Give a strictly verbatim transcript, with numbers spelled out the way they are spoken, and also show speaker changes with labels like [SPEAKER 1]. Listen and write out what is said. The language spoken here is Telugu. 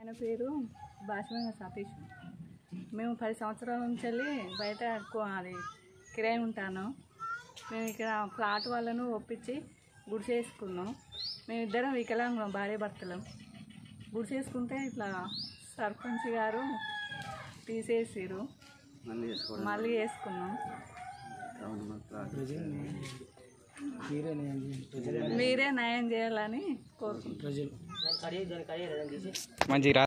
[SPEAKER 1] ఆయన పేరు భాషమైన సతీష్. మేము పది సంవత్సరాల నుంచి వెళ్ళి బయట అది కిరాయి ఉంటాను. మేము ఇక్కడ ఫ్లాట్ వాళ్ళను ఒప్పించి గుడి చేసుకున్నాం. మేమిద్దరం వికలాంగులం, భార్య భర్తలం. గుడి చేసుకుంటే ఇట్లా సర్పంచ్ గారు తీసేసిరు, మళ్ళీ వేసుకున్నాం. మీరే న్యాయం చేయాలని కోరుకుంటున్నాం.